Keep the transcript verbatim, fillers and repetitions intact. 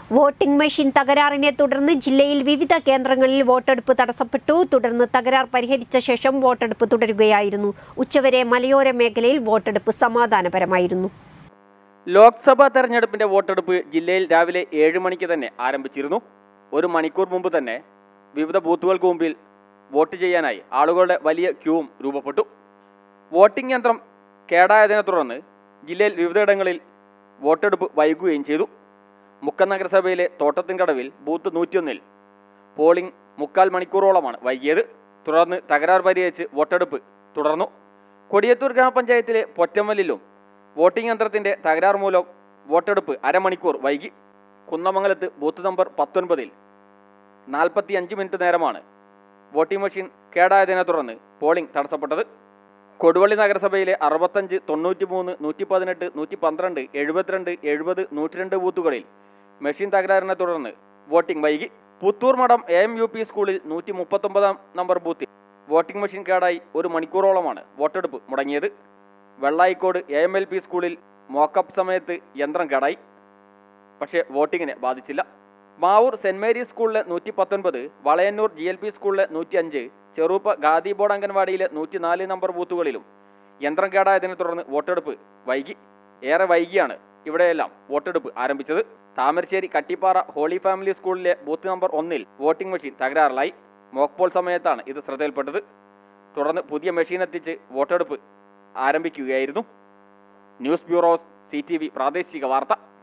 Voting machine തകരാറിനെ തുടർന്ന് ജില്ലയിൽ വിവിധ കേന്ദ്രങ്ങളിൽ വോട്ടെടുപ്പ് തടസ്സപ്പെട്ടു. തുടർന്ന് തകരാർ പരിഹരിച്ച ശേഷം വോട്ടെടുപ്പ് തുടരുകയായിരുന്നു. ഉച്ചവരെ മലയോര മേഖലയിൽ വോട്ടെടുപ്പ് സമാധാനപരമായിരുന്നു. ലോക്സഭാ തെരഞ്ഞെടുപ്പിന്റെ വോട്ടെടുപ്പ് ജില്ലയിൽ രാവിലെ ഏഴ് മണിക്ക് തന്നെ ആരംഭിച്ചിരുന്നു. ഒരു മണിക്കൂർ മുമ്പ് തന്നെ വിവിധ ബൂത്തുകൾക്ക് മുമ്പിൽ വോട്ട് ചെയ്യാനായി ആളുകളുടെ വലിയ ക്യൂവും രൂപപ്പെട്ടു. വോട്ടിംഗ് യന്ത്രം കേടായതിനെ തുടർന്ന് ജില്ലയിൽ വിവിധയിടങ്ങളിൽ വോട്ടെടുപ്പ് വൈകുകയും ചെയ്തു. മുക്കം നഗരസഭയിലെ തോട്ടത്തിൻകടവിൽ ബൂത്ത് നൂറ്റിയൊന്നിൽ പോളിംഗ് മുക്കാൽ മണിക്കൂറോളമാണ് വൈകിയത്. തുടർന്ന് തകരാർ പരിഹരിച്ച് വോട്ടെടുപ്പ് തുടർന്നു. കൊടിയത്തൂർ ഗ്രാമപഞ്ചായത്തിലെ പൊറ്റമ്മലിലും വോട്ടിംഗ് യന്ത്രത്തിൻ്റെ തകരാർ മൂലം വോട്ടെടുപ്പ് അരമണിക്കൂർ വൈകി. കുന്നമംഗലത്ത് ബൂത്ത് നമ്പർ പത്തൊൻപതിൽ നാൽപ്പത്തി അഞ്ച് മിനിറ്റ് നേരമാണ് വോട്ടിംഗ് മെഷീൻ കേടായതിനെ തുടർന്ന് പോളിംഗ് തടസ്സപ്പെട്ടത്. കൊടുവള്ളി നഗരസഭയിലെ അറുപത്തഞ്ച്, തൊണ്ണൂറ്റി മൂന്ന്, നൂറ്റി പതിനെട്ട്, നൂറ്റി പന്ത്രണ്ട്, എഴുപത്തിരണ്ട്, എഴുപത്, നൂറ്റി രണ്ട് ബൂത്തുകളിൽ മെഷീൻ തകരാറിനെ തുടർന്ന് വോട്ടിംഗ് വൈകി. പുത്തൂർ മഠം എ എം യു പി സ്കൂളിൽ നൂറ്റി മുപ്പത്തൊമ്പതാം നമ്പർ ബൂത്തിൽ വോട്ടിംഗ് മെഷീൻ കേടായി ഒരു മണിക്കൂറോളമാണ് വോട്ടെടുപ്പ് മുടങ്ങിയത്. Vellayikode A M L P സ്കൂളിൽ മോക്കപ്പ് സമയത്ത് യന്ത്രം കേടായി, പക്ഷേ വോട്ടിങ്ങിനെ ബാധിച്ചില്ല. മാവൂർ സെന്റ് മേരീസ് സ്കൂളിലെ നൂറ്റി പത്തൊൻപത്, വളയന്നൂർ ജി എൽ പി സ്കൂളിലെ നൂറ്റി അഞ്ച്, ചെറുപ്പ ഗാദി ബോർഡ് അംഗൻവാടിയിലെ നൂറ്റി നാല് നമ്പർ ബൂത്തുകളിലും യന്ത്രം കേടായതിനെ തുടർന്ന് വോട്ടെടുപ്പ് വൈകി. ഏറെ വൈകിയാണ് ഇവിടെയെല്ലാം വോട്ടെടുപ്പ് ആരംഭിച്ചത്. താമരശ്ശേരി കട്ടിപ്പാറ ഹോളി ഫാമിലി സ്കൂളിലെ ബൂത്ത് നമ്പർ ഒന്നിൽ വോട്ടിംഗ് മെഷീൻ തകരാറിലായി. മോക്പോൾ സമയത്താണ് ഇത് ശ്രദ്ധയിൽപ്പെട്ടത്. തുടർന്ന് പുതിയ മെഷീൻ എത്തിച്ച് വോട്ടെടുപ്പ് ആരംഭിക്കുകയായിരുന്നു. News bureau, C T V പ്രാദേശിക വാർത്ത.